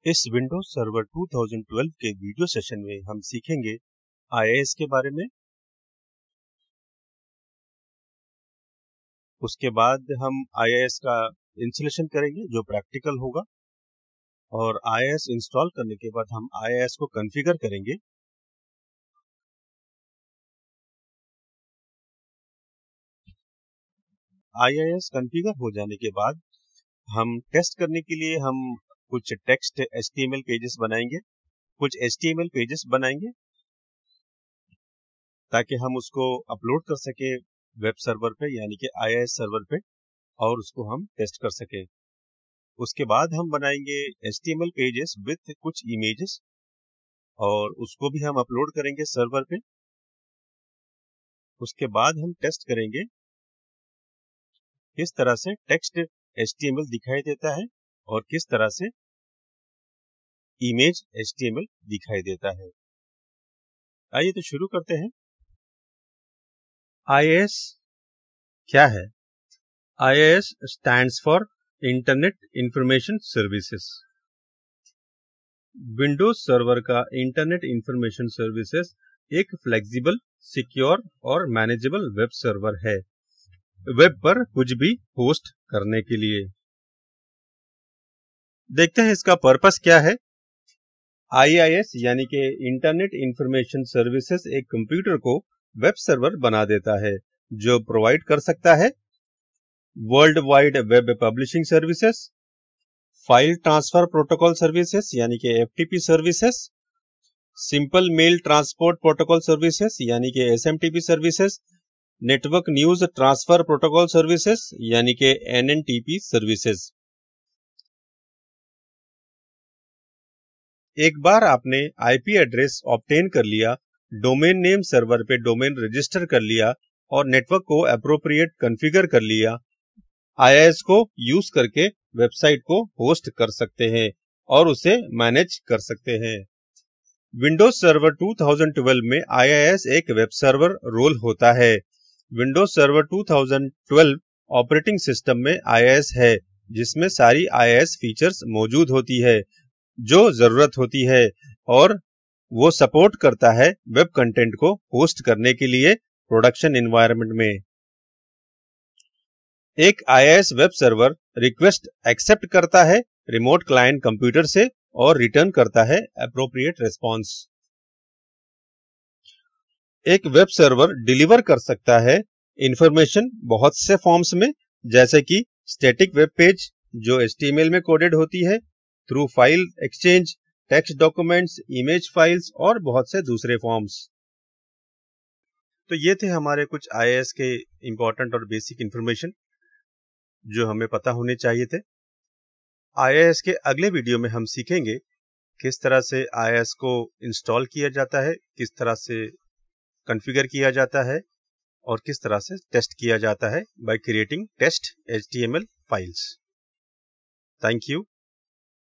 इस Windows server 2012 के video session में हम सीखेंगे IIS के बारे में। उसके बाद हम IIS का इंस्टॉलेशन करेंगे जो प्रैक्टिकल होगा, और IIS इंस्टॉल करने के बाद हम IIS को कॉन्फ़िगर करेंगे। IIS कॉन्फ़िगर हो जाने के बाद हम टेस्ट करने के लिए हम कुछ टेक्स्ट HTML पेजेस बनाएंगे, कुछ HTML पेजेस बनाएंगे ताकि हम उसको अपलोड कर सके वेब सर्वर पे, यानी कि IIS सर्वर पे, और उसको हम टेस्ट कर सके। उसके बाद हम बनाएंगे HTML पेजेस विथ कुछ इमेजेस, और उसको भी हम अपलोड करेंगे सर्वर पे। उसके बाद हम टेस्ट करेंगे किस तरह से टेक्स्ट HTML दिखाई देता है और किस तरह से इमेज HTML दिखाई देता है। आइए तो शुरू करते हैं। IIS क्या है? IIS stands for internet information services. Windows server का इंटरनेट इंफॉर्मेशन सर्विसेज एक फ्लेक्सिबल, सिक्योर और मैनेजेबल वेब सर्वर है, वेब पर कुछ भी होस्ट करने के लिए। देखते हैं इसका पर्पस क्या है। IIS यानी कि इंटरनेट इंफॉर्मेशन सर्विसेज एक कंप्यूटर को वेब सर्वर बना देता है जो प्रोवाइड कर सकता है world wide web publishing services, file transfer protocol services यानी कि FTP services, simple mail transport protocol services यानी कि SMTP services, network news transfer protocol services यानी कि NNTP सर्विसेज। एक बार आपने IP एड्रेस ऑब्टेन कर लिया, डोमेन नेम सर्वर पे डोमेन रजिस्टर कर लिया और नेटवर्क को एप्रोप्रिएट कॉन्फ़िगर कर लिया, IIS को यूज करके वेबसाइट को होस्ट कर सकते हैं और उसे मैनेज कर सकते हैं। विंडोज सर्वर 2012 में IIS एक वेब सर्वर रोल होता है। विंडोज सर्वर 2012 ऑपरेटिंग सिस्टम में IIS है, जिसमें सारी IIS फीचर्स मौजूद होती है जो जरूरत होती है, और वो सपोर्ट करता है वेब कंटेंट को होस्ट करने के लिए प्रोडक्शन एनवायरनमेंट में। एक IIS web server request accept करता है रिमोट क्लाइंट कंप्यूटर से और रिटर्न करता है एप्रोप्रिएट रिस्पांस। एक वेब सर्वर डिलीवर कर सकता है इंफॉर्मेशन बहुत से फॉर्म्स में, जैसे कि स्टैटिक वेब पेज जो HTML में कोडेड होती है, through file exchange, text documents, image files और बहुत से दूसरे फॉर्म्स। तो ये थे हमारे कुछ IIS के इंपॉर्टेंट और बेसिक इंफॉर्मेशन जो हमें पता होने चाहिए थे। IIS के अगले वीडियो में हम सीखेंगे किस तरह से IIS को इंस्टॉल किया जाता है, किस तरह से कॉन्फ़िगर किया जाता है और किस तरह से टेस्ट किया जाता है by creating test HTML files. Thank you.